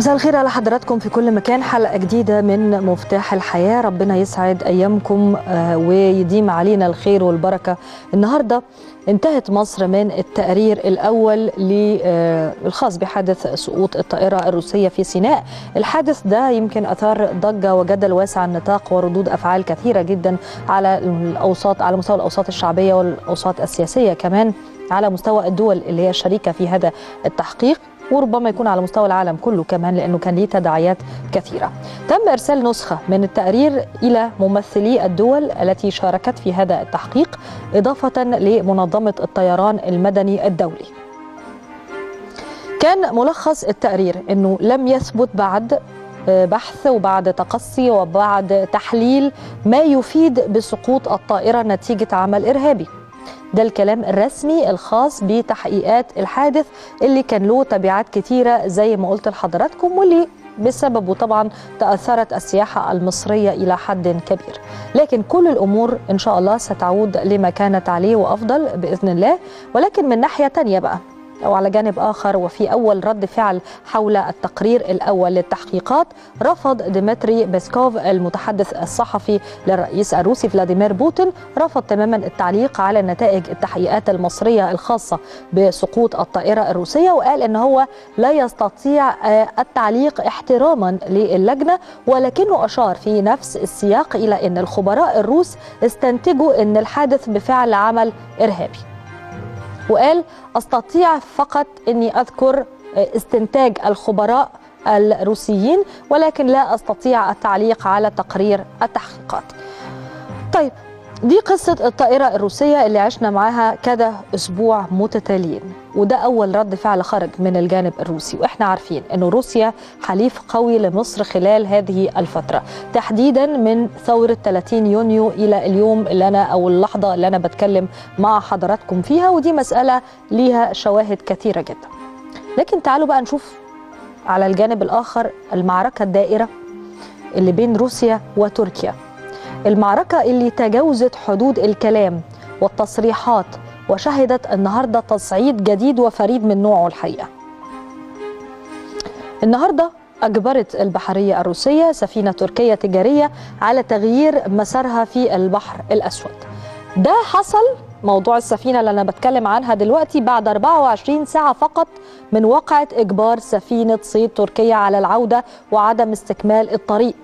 مساء الخير على حضراتكم في كل مكان. حلقة جديدة من مفتاح الحياة. ربنا يسعد أيامكم ويديم علينا الخير والبركة. النهاردة انتهت مصر من التقرير الأول الخاص بحادث سقوط الطائرة الروسية في سيناء. الحادث ده يمكن أثار ضجة وجدل واسع النطاق وردود أفعال كثيرة جدا على مستوى الأوساط الشعبية والأوساط السياسية، كمان على مستوى الدول اللي هي الشريكة في هذا التحقيق، وربما يكون على مستوى العالم كله كمان، لأنه كان ليه تداعيات كثيرة. تم إرسال نسخة من التقرير إلى ممثلي الدول التي شاركت في هذا التحقيق، إضافة لمنظمة الطيران المدني الدولي. كان ملخص التقرير أنه لم يثبت بعد بحث وبعد تقصي وبعد تحليل ما يفيد بسقوط الطائرة نتيجة عمل إرهابي. ده الكلام الرسمي الخاص بتحقيقات الحادث اللي كان له تبعات كتيرة زي ما قلت لحضراتكم، واللي بسببه طبعا تأثرت السياحة المصرية إلى حد كبير. لكن كل الأمور إن شاء الله ستعود لما كانت عليه وأفضل بإذن الله. ولكن من ناحية تانية بقى، أو على جانب آخر، وفي أول رد فعل حول التقرير الأول للتحقيقات، رفض ديمتري بيسكوف المتحدث الصحفي للرئيس الروسي فلاديمير بوتين، رفض تماما التعليق على نتائج التحقيقات المصرية الخاصة بسقوط الطائرة الروسية، وقال أن هو لا يستطيع التعليق احتراما للجنة، ولكنه أشار في نفس السياق إلى أن الخبراء الروس استنتجوا أن الحادث بفعل عمل إرهابي، وقال أستطيع فقط أني أذكر استنتاج الخبراء الروسيين، ولكن لا أستطيع التعليق على تقرير التحقيقات. طيب، دي قصة الطائرة الروسية اللي عشنا معاها كذا أسبوع متتاليين، وده أول رد فعل خرج من الجانب الروسي. وإحنا عارفين أن روسيا حليف قوي لمصر خلال هذه الفترة، تحديدا من ثورة 30 يونيو إلى اليوم أو اللحظة اللي أنا بتكلم مع حضراتكم فيها، ودي مسألة ليها شواهد كثيرة جدا. لكن تعالوا بقى نشوف على الجانب الآخر المعركة الدائرة اللي بين روسيا وتركيا، المعركة اللي تجاوزت حدود الكلام والتصريحات وشهدت النهاردة تصعيد جديد وفريد من نوعه الحقيقة. النهاردة أجبرت البحرية الروسية سفينة تركية تجارية على تغيير مسارها في البحر الأسود. ده حصل، موضوع السفينة اللي أنا بتكلم عنها دلوقتي، بعد 24 ساعة فقط من واقعة إجبار سفينة صيد تركية على العودة وعدم استكمال الطريق.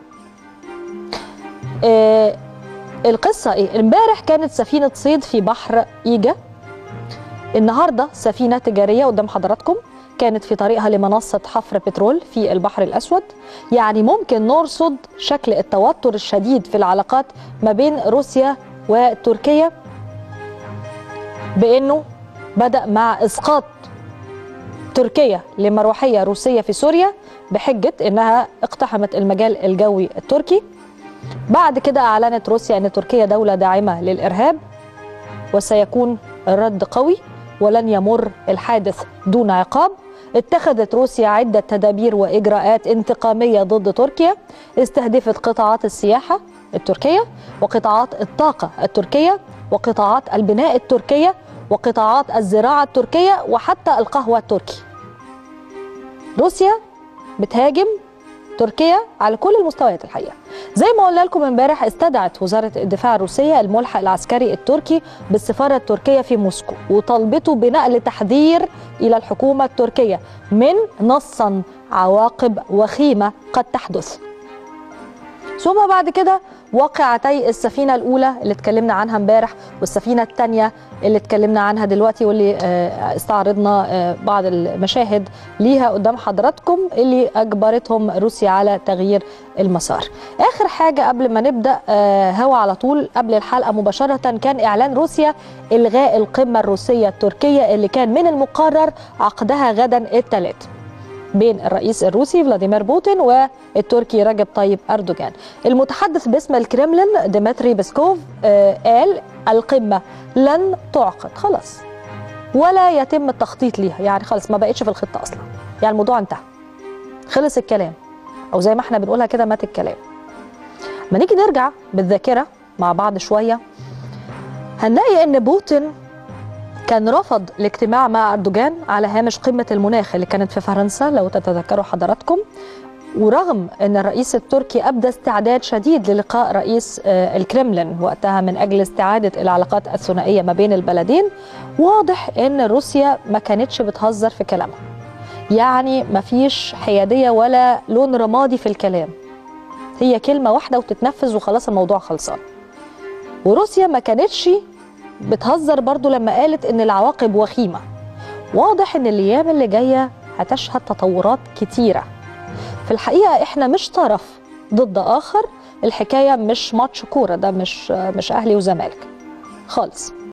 القصة إيه؟ امبارح كانت سفينة صيد في بحر إيجا، النهاردة سفينة تجارية قدام حضراتكم كانت في طريقها لمنصة حفر بترول في البحر الأسود. يعني ممكن نرصد شكل التوتر الشديد في العلاقات ما بين روسيا وتركيا، بأنه بدأ مع إسقاط تركيا لمروحية روسية في سوريا بحجة أنها اقتحمت المجال الجوي التركي. بعد كده أعلنت روسيا أن تركيا دولة داعمة للإرهاب وسيكون الرد قوي ولن يمر الحادث دون عقاب. اتخذت روسيا عدة تدابير وإجراءات انتقامية ضد تركيا، استهدفت قطاعات السياحة التركية وقطاعات الطاقة التركية وقطاعات البناء التركية وقطاعات الزراعة التركية وحتى القهوة التركي. روسيا بتهاجم تركيا على كل المستويات الحقيقة. زي ما قلنا لكم امبارح، استدعت وزارة الدفاع الروسية الملحق العسكري التركي بالسفارة التركية في موسكو وطلبته بنقل تحذير إلى الحكومة التركية من نصا عواقب وخيمة قد تحدث. ثم بعد كده وقعتي السفينة الأولى اللي اتكلمنا عنها امبارح والسفينة الثانية اللي اتكلمنا عنها دلوقتي، واللي استعرضنا بعض المشاهد ليها قدام حضراتكم، اللي أجبرتهم روسيا على تغيير المسار. آخر حاجة قبل ما نبدأ هوا على طول قبل الحلقة مباشرة، كان إعلان روسيا إلغاء القمة الروسية التركية اللي كان من المقرر عقدها غدا الثلاث بين الرئيس الروسي فلاديمير بوتين والتركي رجب طيب أردوغان. المتحدث باسم الكرملين ديمتري بيسكوف قال القمة لن تعقد خلاص ولا يتم التخطيط ليها، يعني خلاص ما بقتش في الخطة أصلا، يعني الموضوع انتهى، خلص الكلام، أو زي ما احنا بنقولها كده مات الكلام. ما نيجي نرجع بالذاكرة مع بعض شوية، هنلاقي أن بوتين كان رفض الاجتماع مع أردوغان على هامش قمة المناخ اللي كانت في فرنسا لو تتذكروا حضراتكم، ورغم أن الرئيس التركي أبدى استعداد شديد للقاء رئيس الكرملين وقتها من أجل استعادة العلاقات الثنائية ما بين البلدين، واضح أن روسيا ما كانتش بتهزر في كلامها، يعني ما فيش حيادية ولا لون رمادي في الكلام، هي كلمة واحدة وتتنفذ وخلاص الموضوع خلصان. وروسيا ما كانتش بتهزر برضو لما قالت ان العواقب وخيمة. واضح ان الايام اللي جاية هتشهد تطورات كتيرة. في الحقيقة احنا مش طرف ضد اخر، الحكاية مش ماتش كورة، ده مش اهلي وزمالك خالص.